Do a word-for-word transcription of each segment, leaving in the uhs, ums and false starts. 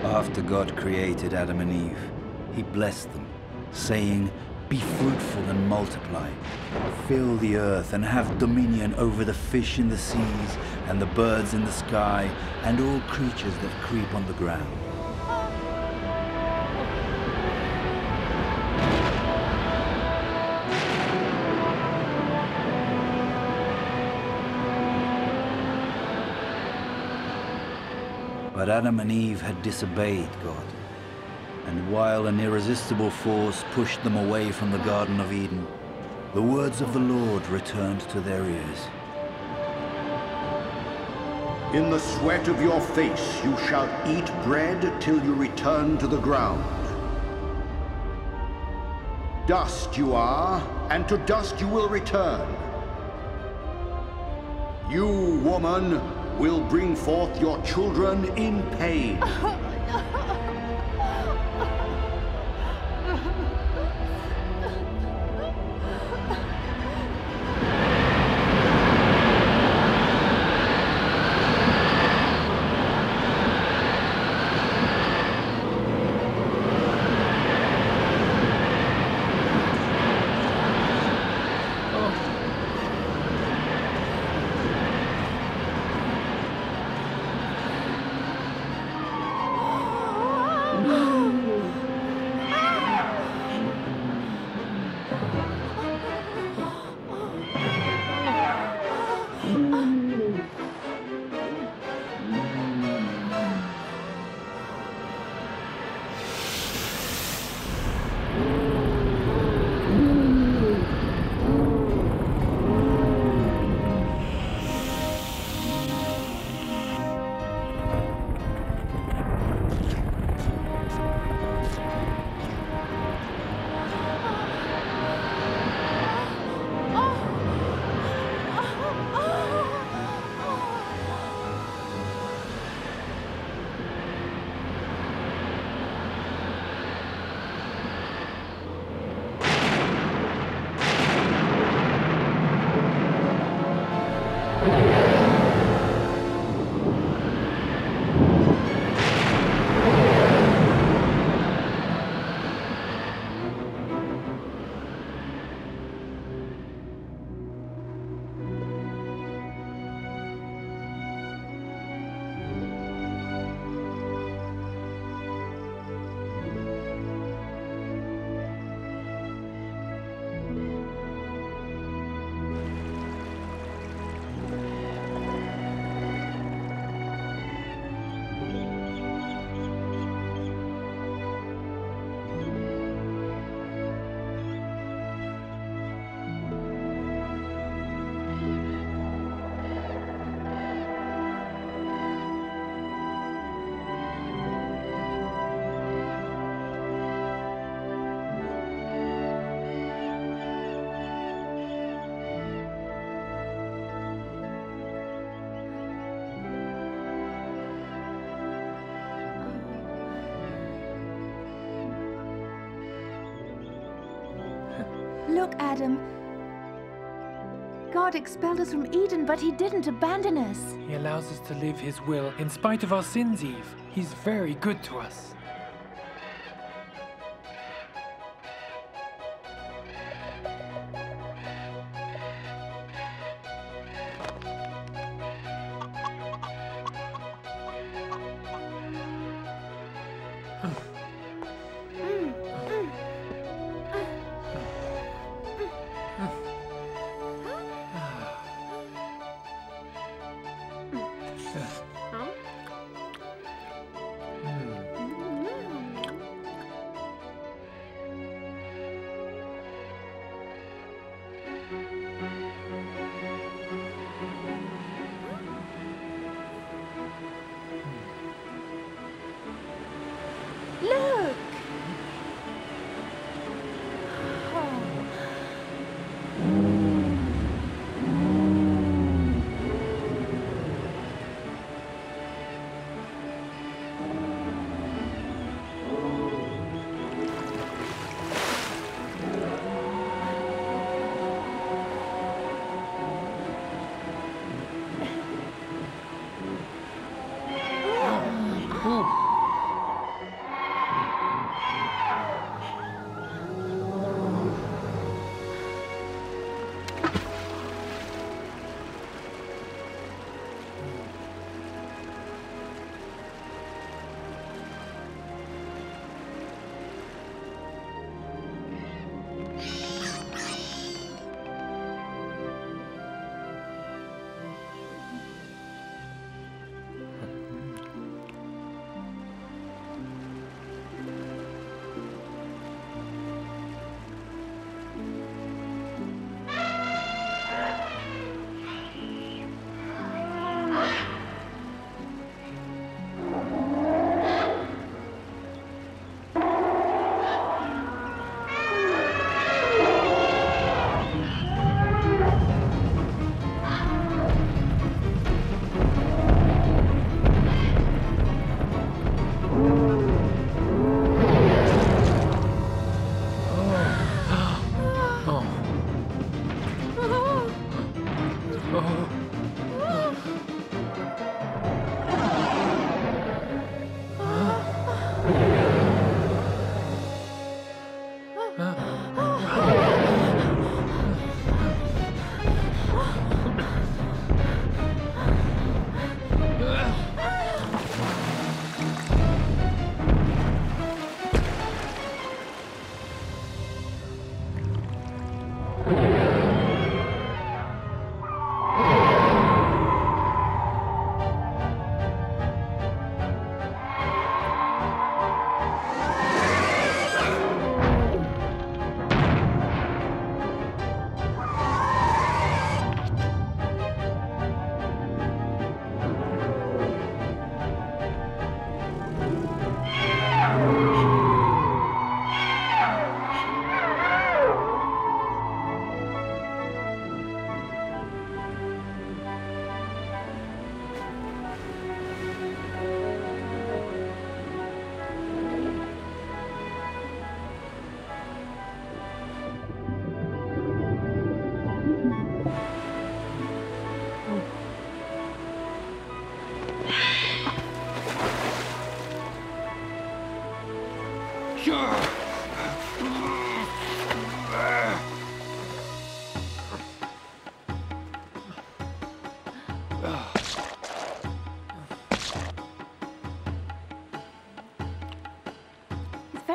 After God created Adam and Eve, he blessed them, saying, "Be fruitful and multiply. Fill the earth and have dominion over the fish in the seas and the birds in the sky and all creatures that creep on the ground." But Adam and Eve had disobeyed God, and while an irresistible force pushed them away from the Garden of Eden, the words of the Lord returned to their ears. "In the sweat of your face you shall eat bread till you return to the ground. Dust you are, and to dust you will return. You, woman, will bring forth your children in pain." Look, Adam. God expelled us from Eden, but he didn't abandon us. He allows us to live his will in spite of our sins, Eve. He's very good to us. Look!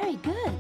very good.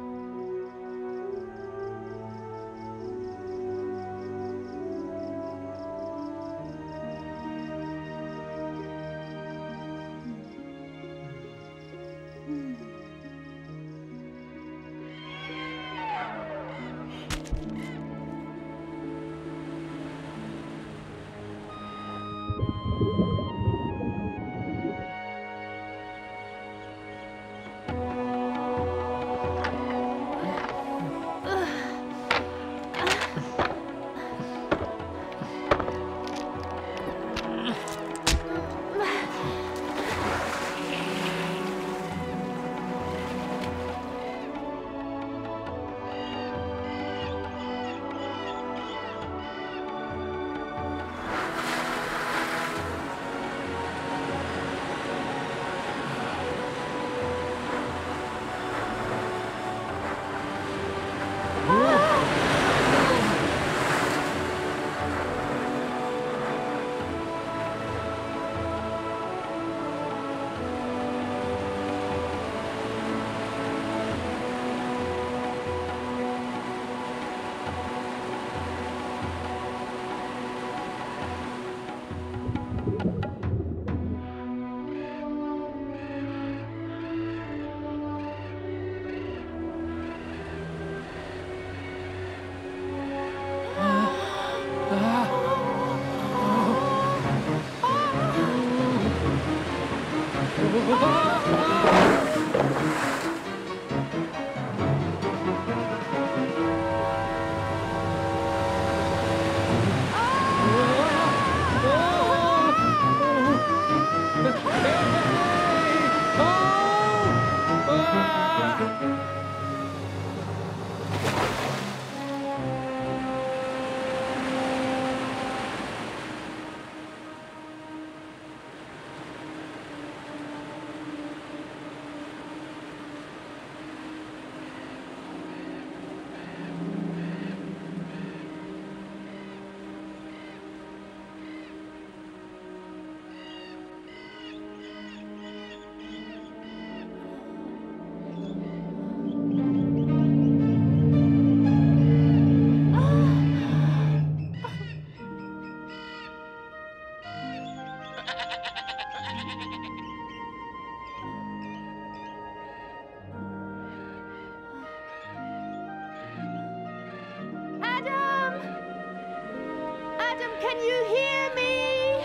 Can you hear me?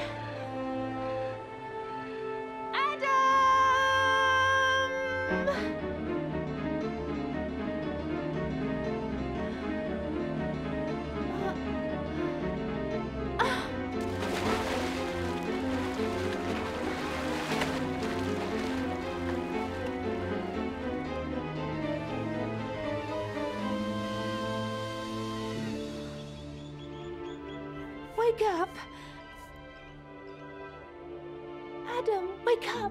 Wake up! Adam, wake up!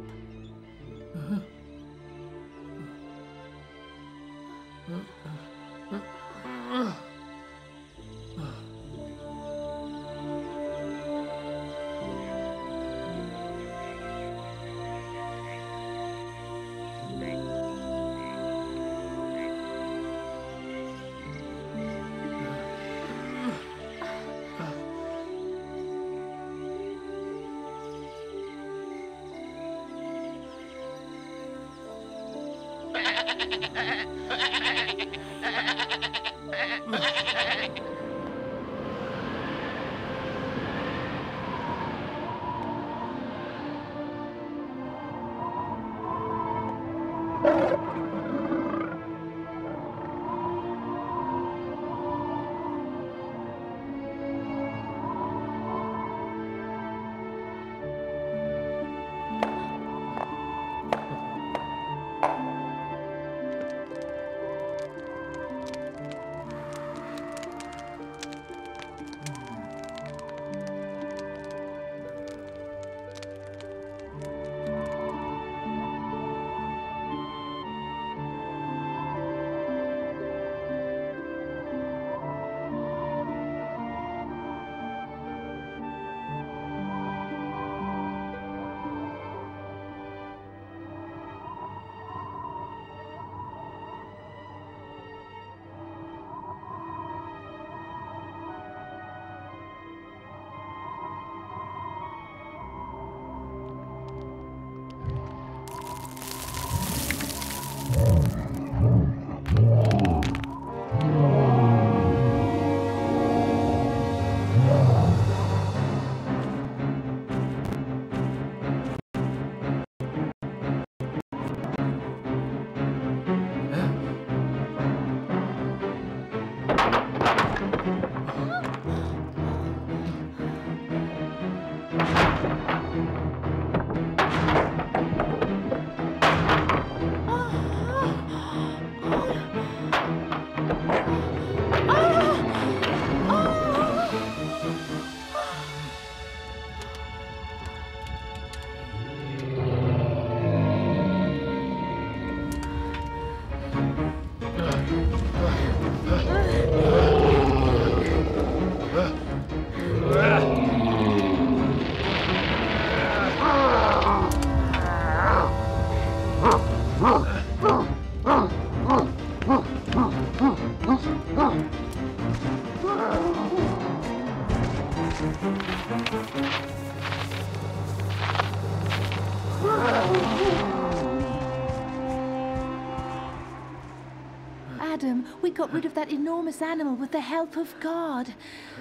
Adam, we got rid of that enormous animal with the help of God.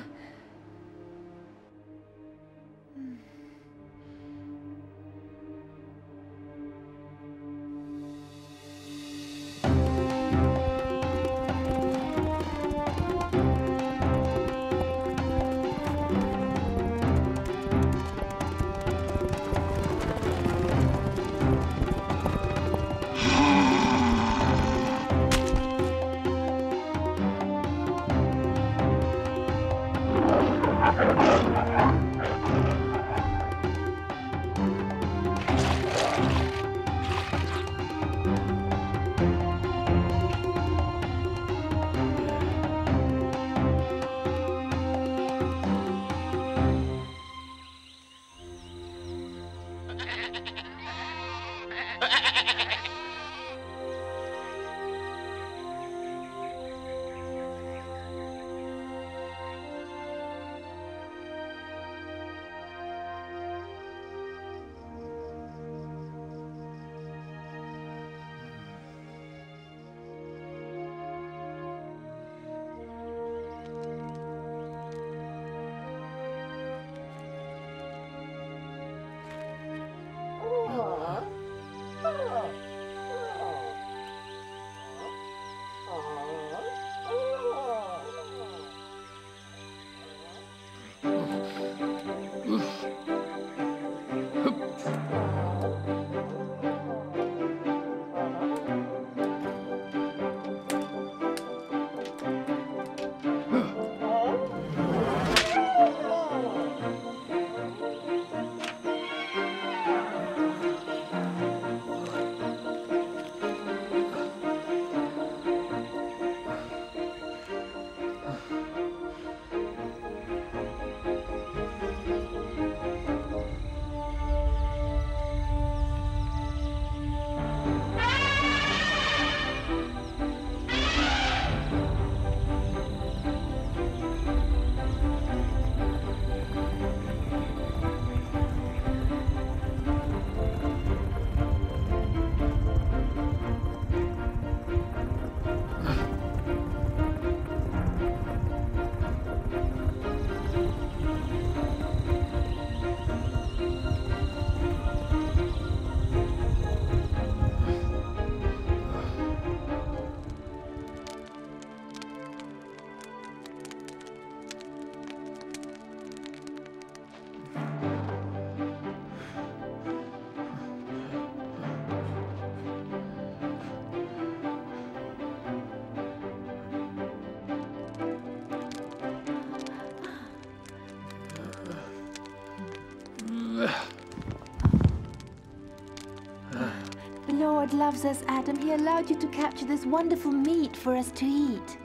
The Lord loves us, Adam. He allowed you to capture this wonderful meat for us to eat.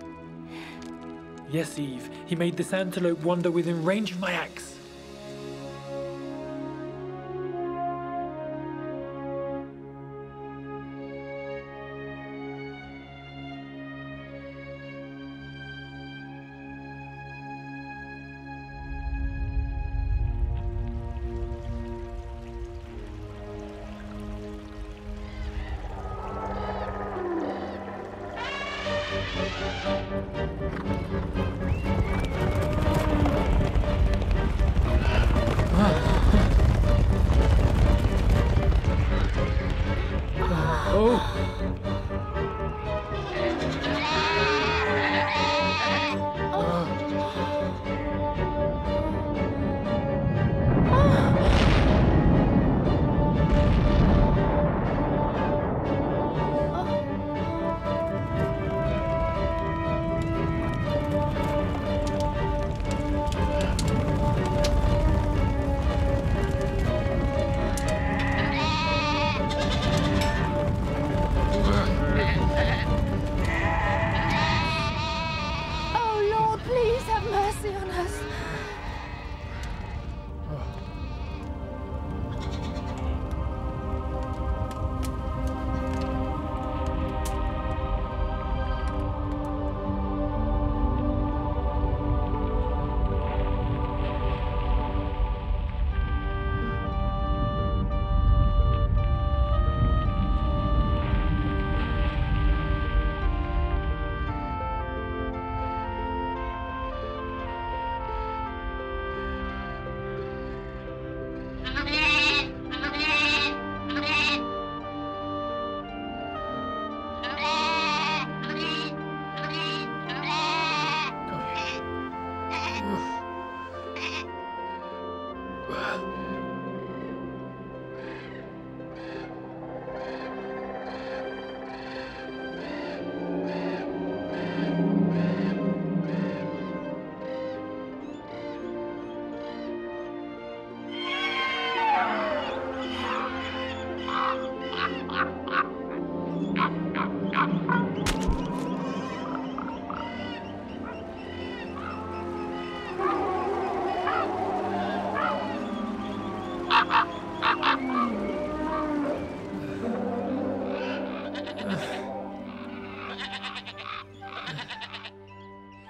Yes, Eve. He made this antelope wander within range of my axe.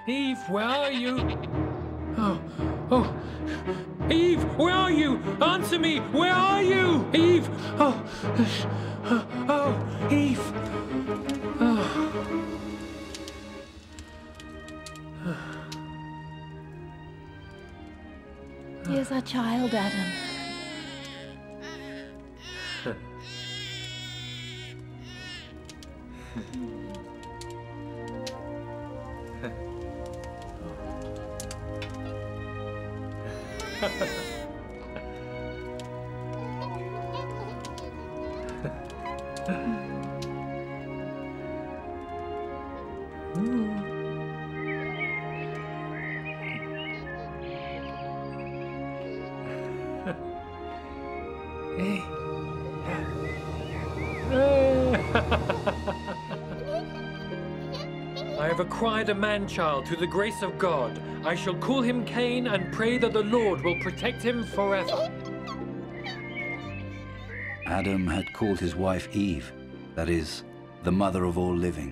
Eve, where are you? Oh, oh. Eve, where are you? Answer me, where are you? Eve, oh, oh, Eve. Oh. Here's our child, Adam. I have acquired a man-child through the grace of God. I shall call him Cain and pray that the Lord will protect him forever. Adam had called his wife Eve, that is, the mother of all living.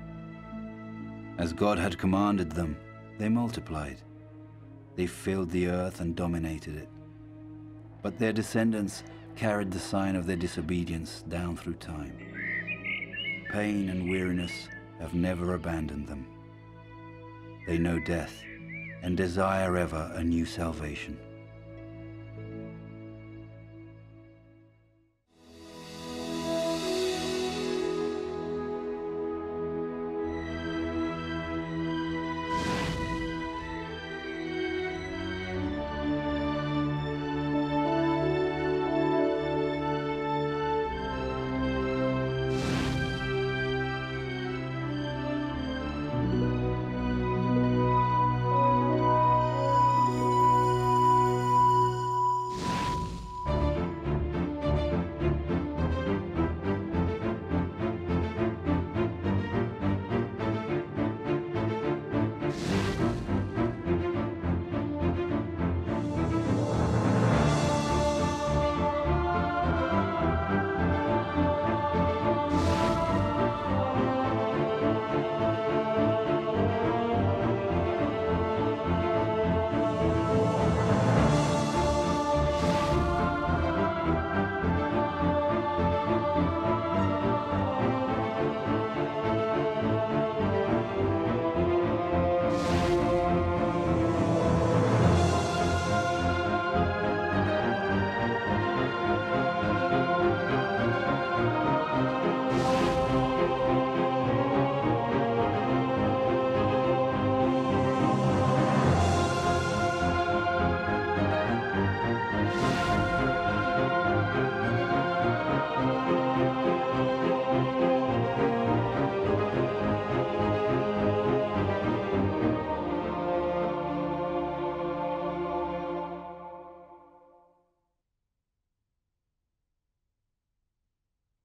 As God had commanded them, they multiplied. They filled the earth and dominated it. But their descendants carried the sign of their disobedience down through time. Pain and weariness have never abandoned them. They know death and desire ever a new salvation.